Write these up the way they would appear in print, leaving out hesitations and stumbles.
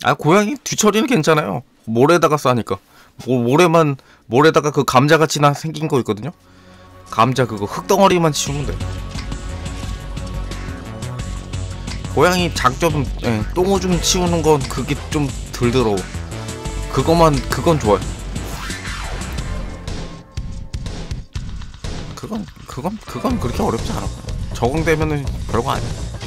아, 고양이 뒤처리는 괜찮아요. 모래에다가 싸니까. 모래에다가 그 감자같이 생긴 거 있거든요. 감자 그거 흙덩어리만 치우면 돼. 고양이 작좀 똥오줌 치우는 건 그게 좀 덜 더러워. 그건 좋아요. 그건 그렇게 어렵지 않아. 적응되면은 별거 아니야.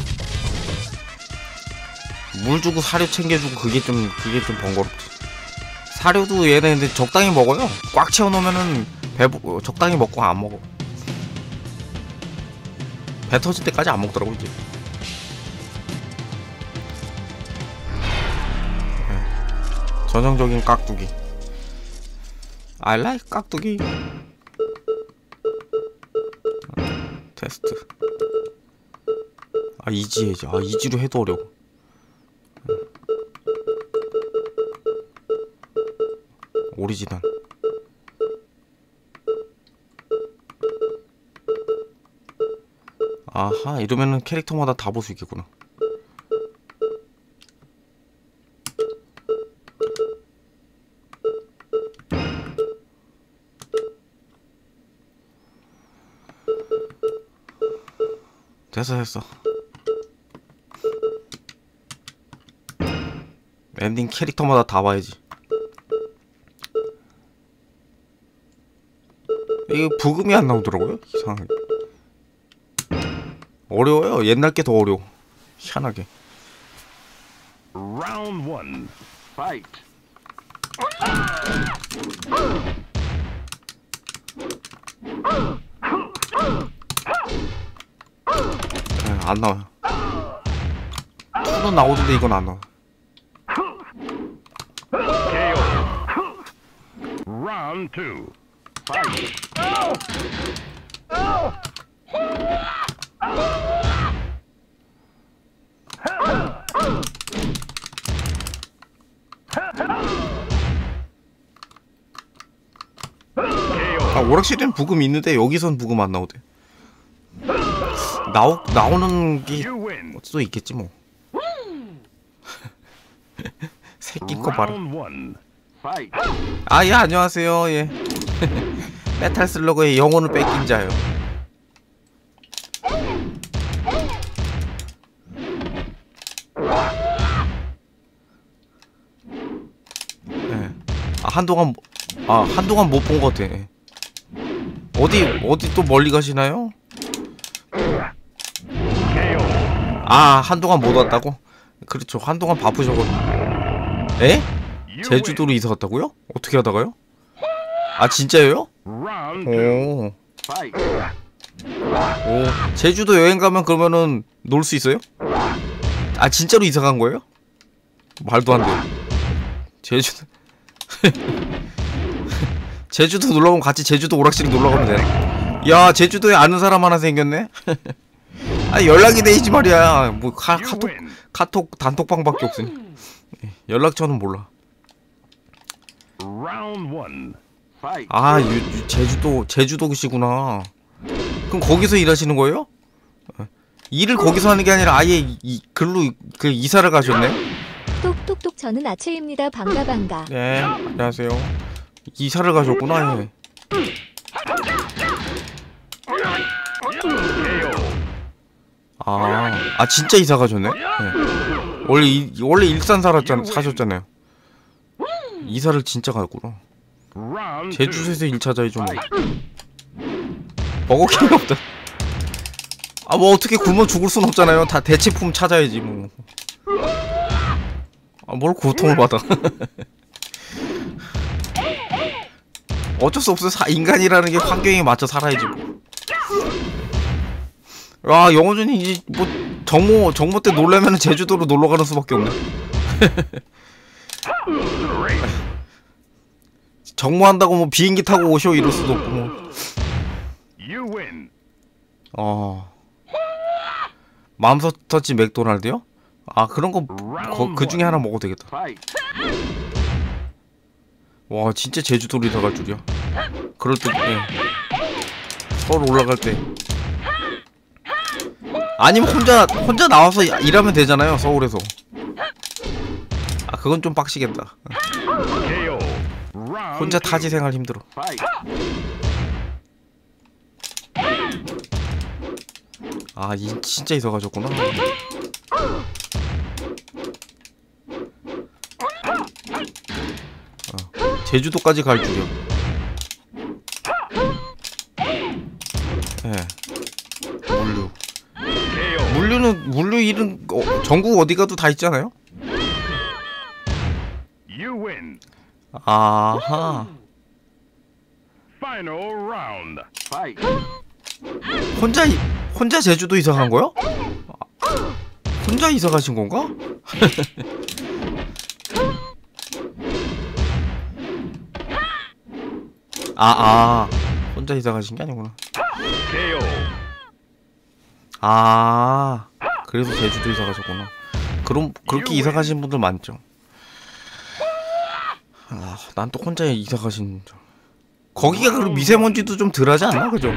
물 주고 사료 챙겨주고 그게 좀 번거롭지. 사료도 얘네 근데 적당히 먹어요. 꽉 채워놓으면은 적당히 먹고 안 먹어. 배 터질 때까지 안 먹더라고 이제. 전형적인 깍두기. I like 깍두기. 테스트. 아, 이지 해야지. 아, 이지로 해도 어려워. 오리지널. 아하, 이러면은 캐릭터마다 다 볼 수 있겠구나. 됐어. 엔딩 캐릭터마다 다 봐야지. 이게 부금이 안 나오더라고요. 이상하게. 어려워요. 옛날 게 더 어려워. 희한하게. Round 1. Fight. 안 나와요. 투는 나오던데 이건 안 나와. KO. Round 2. Fight. 아, 오락실에는 부금 있는데 여기선 부금 안 나오대. 나오는 게 또 있겠지 뭐. 새끼 거 봐라. 아, 예, 안녕하세요. 예. 메탈 슬러그의 영혼을 뺏긴 자요. 예. 한동안 못 본 것 같아. 어디 또 멀리 가시나요? 아, 한동안 못 왔다고? 그렇죠. 한동안 바쁘셔가지고. 에? 제주도로 이사 갔다고요? 어떻게 하다가요? 아, 진짜요? 오. 제주도 여행 가면 그러면은 놀 수 있어요? 아, 진짜로 이사 간 거예요? 말도 안 돼. 제주도 놀러 가면 같이 제주도 오락실 놀러 가면 되나? 야, 제주도에 아는 사람 하나 생겼네? 아, 연락이 되지 말이야. 뭐 카톡 단톡방밖에 없으니. 연락처는 몰라. 아, 제주도시구나. 그럼 거기서 일하시는 거예요? 일을 거기서 하는 게 아니라 아예 글로 이사를 가셨네? 똑똑똑, 저는 아채입니다. 반가. 네, 안녕하세요. 이사를 가셨구나. 예. 아, 진짜 이사 가셨네? 네. 원래 일산 사셨잖아요. 이사를 진짜 갔구나. 제주도에서 일 찾아야죠 뭐. 버거킹이 없다. 아, 뭐 어떻게 굶어 죽을 순 없잖아요. 다 대체품 찾아야지 뭐. 아, 뭘 고통을 받아. 어쩔 수 없어. 인간이라는 게 환경에 맞춰 살아야지 뭐. 와, 영호준이 이제 뭐 정모 때 놀려면은 제주도로 놀러 가는 수밖에 없네. 정모한다고 뭐 비행기 타고 오쇼 이럴 수도 없고 뭐. 맘스터치 맥도날드요? 아, 그런 거 그 중에 하나 먹어도 되겠다. 와, 진짜 제주도로 이사 갈 줄이야. 그럴 때, 예. 서울 올라갈 때. 아니면 혼자 나와서 일하면 되잖아요, 서울에서. 아, 그건 좀 빡시겠다. KO. Round 혼자 two. 타지 생활 힘들어. Fight. 아, 진짜 이사 가셨구나. 제주도까지 갈 줄이야. 예. 물류. KO. 물류 일은 전국 어디 가도 다 있잖아요. You win. 아하. Final round. Fight. 혼자 제주도 이사 간 거야? 혼자 이사 가신 건가? 혼자 이사 가신 게 아니구나. KO. 그래서 제주도 이사 가셨구나. 그럼 그렇게 이사 가신 분들 많죠. 난 또 혼자 이사 가신 줄. 거기가 그럼 미세먼지도 좀 덜하지 않나? 그죠?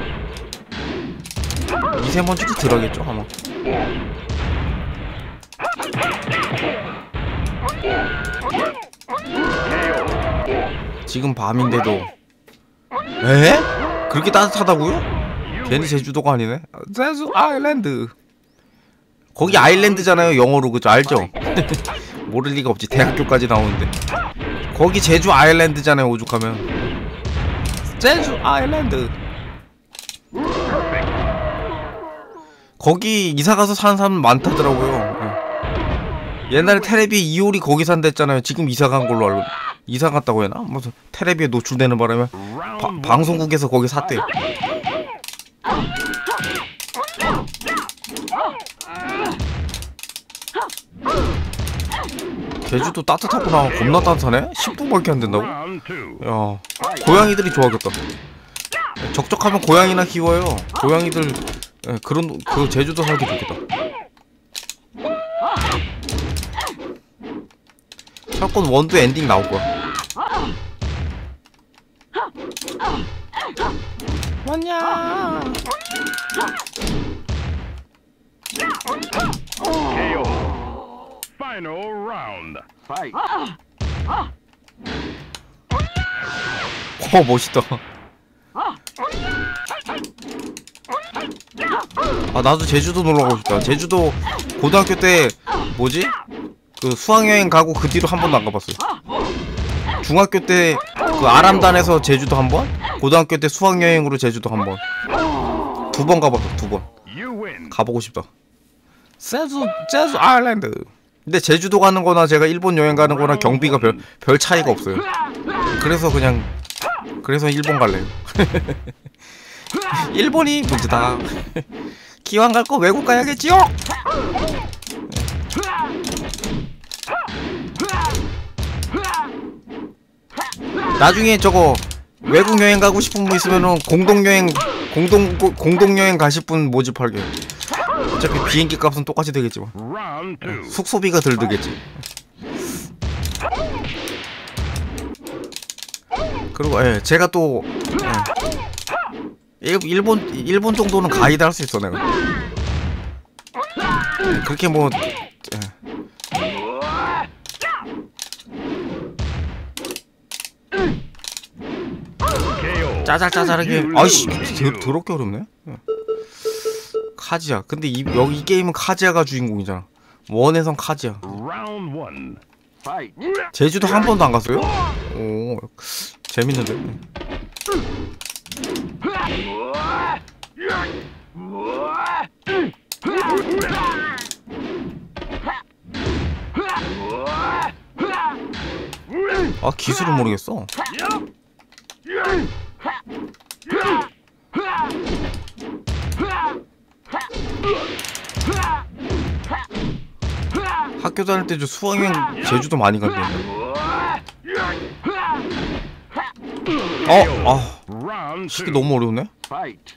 미세먼지도 덜하겠죠 아마. 지금 밤인데도. 에? 그렇게 따뜻하다고요? 괜히 제주도가 아니네. 제주 아일랜드. 거기 아일랜드잖아요 영어로. 그죠? 알죠? 모를 리가 없지. 대학교까지 나오는데. 거기 제주 아일랜드잖아요 오죽하면. 제주 아일랜드. 거기 이사가서 사는 사람 많다더라고요. 옛날에 테레비에 이효리 거기 산댔잖아요. 지금 이사간 걸로 알고. 이사 갔다고 해나? 무슨 테레비에 노출되는 바람에 방송국에서 거기 샀대요. 제주도 따뜻하구나. 겁나 따뜻하네? 10도밖에 안 된다고? Round two. 야, 고양이들이 좋아하겠다. 적적하면 고양이나 키워요. 고양이들 그 제주도 살기 좋겠다. 사건 원도 엔딩 나올 거야. 뭐냐? KO. Final round. Fight. 멋있다. 나도 제주도 놀러 가고 싶다. 제주도 고등학교 때 뭐지? 그 수학여행 가고 그 뒤로 한 번도 안 가봤어요. 중학교 때 그 아람단에서 제주도 한 번, 고등학교 때 수학여행으로 제주도 한 번, 2번 가봤어. 2번. You win. 가보고 싶다. 제주 아일랜드. 근데 제주도 가는 거나 제가 일본 여행 가는 거나 경비가 별 차이가 없어요. 그래서 일본 갈래요. 일본이 문제다. 기왕 갈 거 외국 가야겠지요. 나중에 저거 외국 여행 가고 싶은 분 있으면은 공동여행 가실 분 모집할게요. 어차피 비행기 값은 똑같이 되겠지만 Round two. 숙소비가 덜 들겠지. 그리고 제가 또 일본 정도는 가이드 할 수 있어 내가. 그렇게 뭐 KO. 짜잘짜잘하게. 아이씨 더럽게 어렵네. 카지야. 근데 여기 이 게임은 카지야가 주인공이잖아. 원에선 카지야. Round one. Fight. 제주도 한 번도 안 갔어요? 오, 재밌는데. 기술을 모르겠어. 학교 다닐 때 저 수학여행 제주도 많이 갔는데. Round 시기 two. 너무 어려우네. Fight.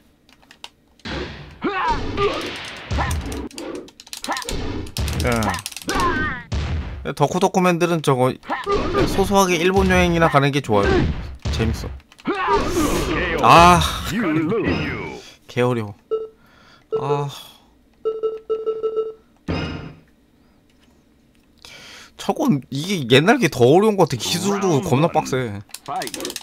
덕후덕후맨들은 저거 소소하게 일본 여행이나 가는 게 좋아요. 재밌어. KO. You lose. 개 어려워. 저건 이게 옛날 게 더 어려운 것 같아. 기술도 겁나 빡세. Fight.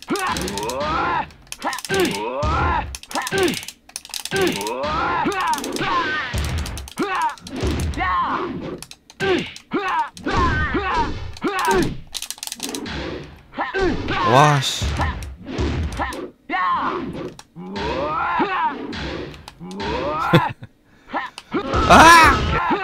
와 씨. 아!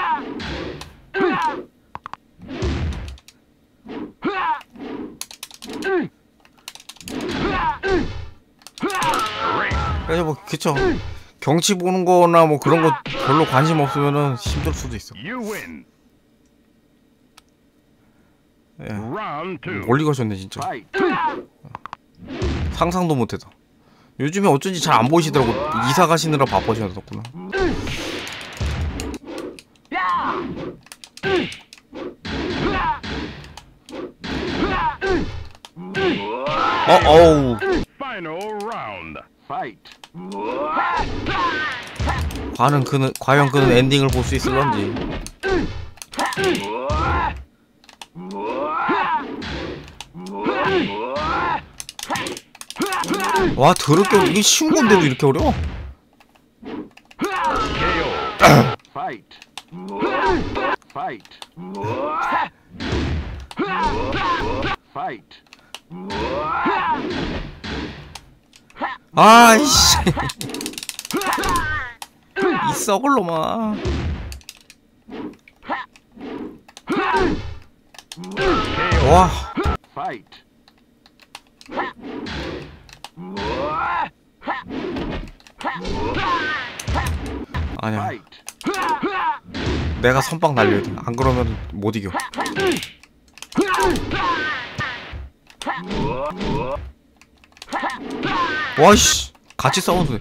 그래서 뭐 그쵸. 경치 보는 거나 뭐 그런 거 별로 관심 없으면은 힘들 수도 있어. You win. 예. Round 2. 멀리 가셨네 진짜. Fight. 상상도 못해서. 요즘에 어쩐지 잘 안 보이시더라고. 이사 가시느라 바빠지셨구나. 어우. Final round. Fight. 과연 그는 엔딩을 볼 수 있을런지. 와 더럽게 이게 쉬운 건데도 이렇게 어려워? Fight. Fight. Fight. 아이씨. 이 썩을 놈아. 와. Fight. 아니야. Fight. 내가 선빵 날려야 돼. 안 그러면 못 이겨. 와이씨. 같이 싸우는데.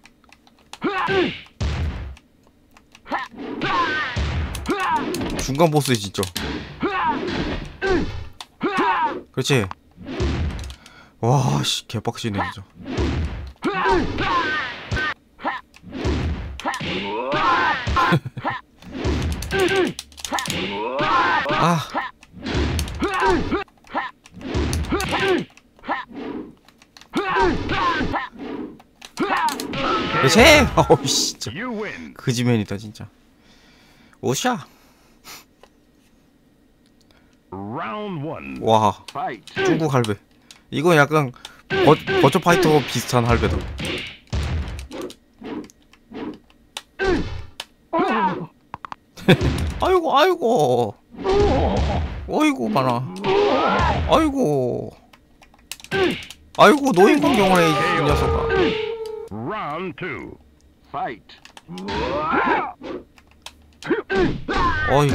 중간 보스 진짜. 그렇지. 와씨 개빡치네 진짜. 아. 그렇지. 어우 진짜. You win. 그지맨이다 진짜. 오샤. Round 1. 와. Fight. 중국 할배. 이거 약간 버처 파이터 비슷한 할배다. 아이고 아이고. 어이구 많아. 아이고. 아이고 노인 공경을 해 이 녀석아. Round 2. Fight. 어이구.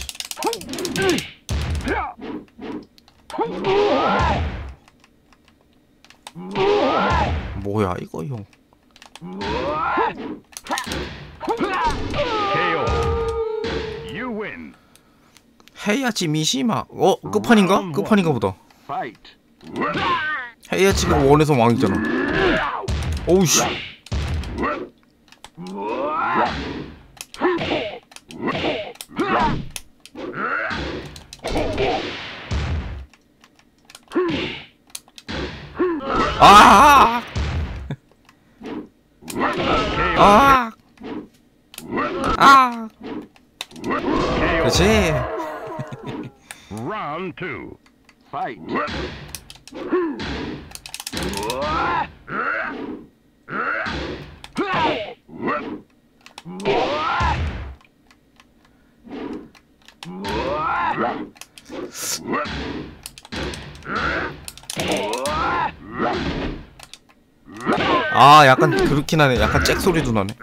뭐야 이거 형. KO. You win. 헤야치 미시마. 끝판인가? 끝판인가 보다. Fight. 헤야치가 원에서 왕이잖아. 오우씨. 아! 아! 아! 그렇지. Round 2. Fight. 아 약간 그렇긴 하네. 약간 잭 소리도 나네.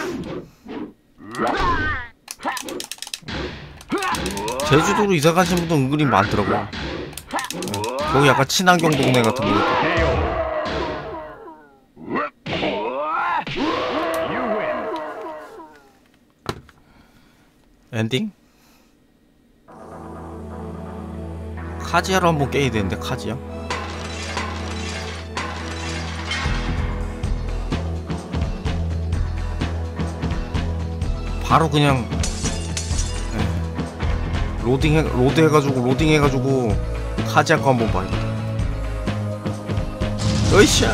제주도로 이사 가신 분도 은근히 많더라고. 거기 약간 친환경 동네 같은 거. You win. 엔딩? 카지아로 한번 깨야 되는데 카지아? 바로 그냥 로드 해가지고 카지아 거 한번 봐야겠다. 으쌰.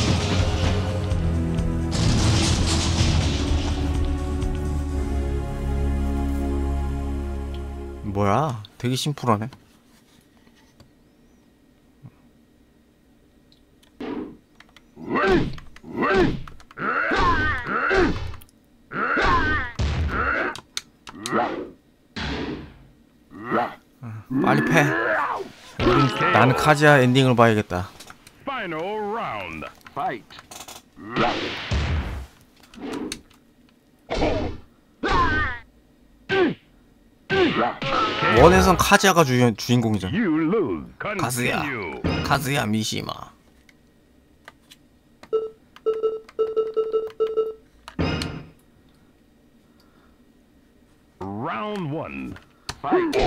뭐야? 되게 심플하네. 빨리 패. 나는 카지아 엔딩을 봐야겠다. Final round. Fight. 원에선 카지아가 주인공이잖아. You lose. 가즈야. Continue. 카즈야 미시마. Round 1. Fight.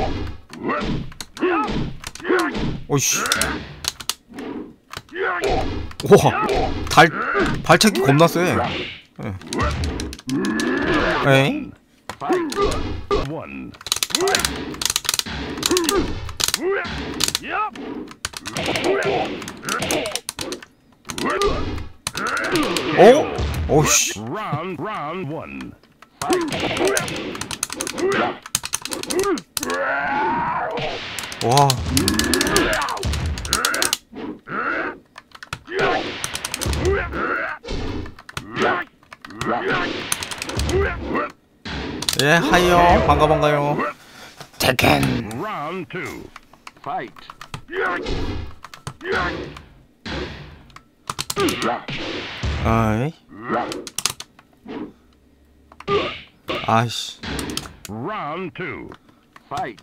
오이씨. 우와. 발차기 겁나 세. 에이? Fight. 1. 어? 오씨. Round 1. 와. 예, 하이요. 반가요. 테켄. Round 2. Fight. 아이. 아이씨. Round 2. Fight.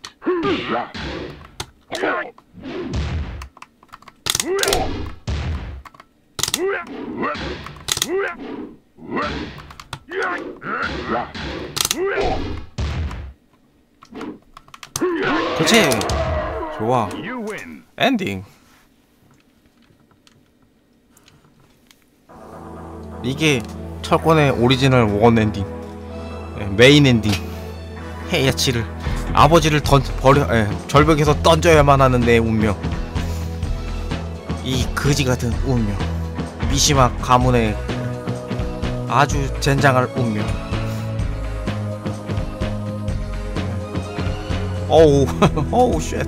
그렇지. 좋아. You win. 엔딩. 이게 철권의 오리지널 원 엔딩. 메인 엔딩. 헤야치를 아버지를 절벽에서 던져야만 하는 내 운명. 이 거지 같은 운명. 미시마 가문의 아주 젠장할 운명. 어우 어우 쉣.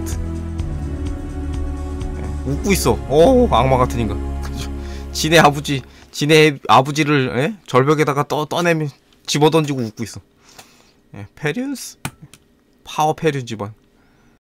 웃고 있어. 어우 악마 같은 인간. 지네 아버지를 절벽에다가 떠내면 집어던지고 웃고 있어. 페리우스 파워 페리우스 집안.